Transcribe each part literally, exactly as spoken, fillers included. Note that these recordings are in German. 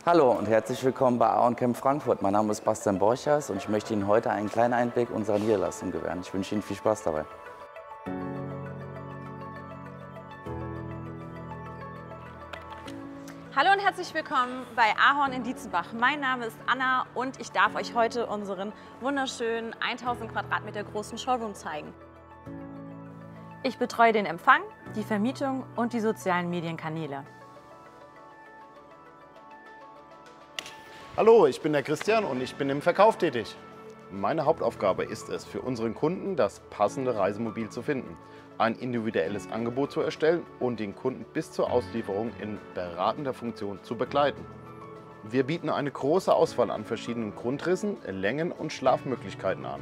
Hallo und herzlich willkommen bei Ahorn Camp Frankfurt. Mein Name ist Bastian Borchers und ich möchte Ihnen heute einen kleinen Einblick unserer Niederlassung gewähren. Ich wünsche Ihnen viel Spaß dabei. Hallo und herzlich willkommen bei Ahorn in Dietzenbach. Mein Name ist Anna und ich darf euch heute unseren wunderschönen tausend Quadratmeter großen Showroom zeigen. Ich betreue den Empfang, die Vermietung und die sozialen Medienkanäle. Hallo, ich bin der Christian und ich bin im Verkauf tätig. Meine Hauptaufgabe ist es, für unseren Kunden das passende Reisemobil zu finden, ein individuelles Angebot zu erstellen und den Kunden bis zur Auslieferung in beratender Funktion zu begleiten. Wir bieten eine große Auswahl an verschiedenen Grundrissen, Längen und Schlafmöglichkeiten an.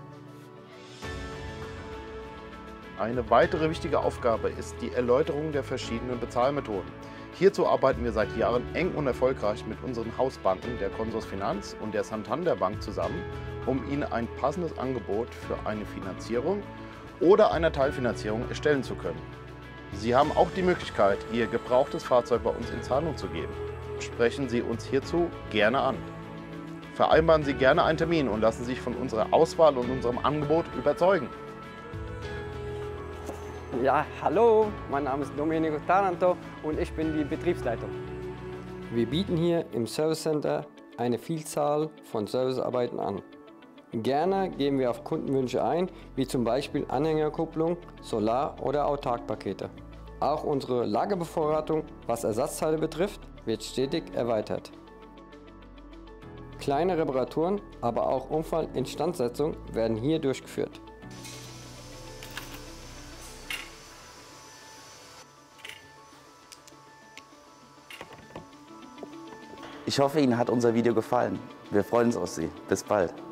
Eine weitere wichtige Aufgabe ist die Erläuterung der verschiedenen Bezahlmethoden. Hierzu arbeiten wir seit Jahren eng und erfolgreich mit unseren Hausbanken, der Consorsfinanz und der Santander Bank zusammen, um Ihnen ein passendes Angebot für eine Finanzierung oder eine Teilfinanzierung erstellen zu können. Sie haben auch die Möglichkeit, Ihr gebrauchtes Fahrzeug bei uns in Zahlung zu geben. Sprechen Sie uns hierzu gerne an. Vereinbaren Sie gerne einen Termin und lassen Sie sich von unserer Auswahl und unserem Angebot überzeugen. Ja, hallo, mein Name ist Domenico Taranto und ich bin die Betriebsleitung. Wir bieten hier im Service Center eine Vielzahl von Servicearbeiten an. Gerne gehen wir auf Kundenwünsche ein, wie zum Beispiel Anhängerkupplung, Solar- oder Autarkpakete. Auch unsere Lagerbevorratung, was Ersatzteile betrifft, wird stetig erweitert. Kleine Reparaturen, aber auch Unfallinstandsetzung werden hier durchgeführt. Ich hoffe, Ihnen hat unser Video gefallen. Wir freuen uns auf Sie. Bis bald.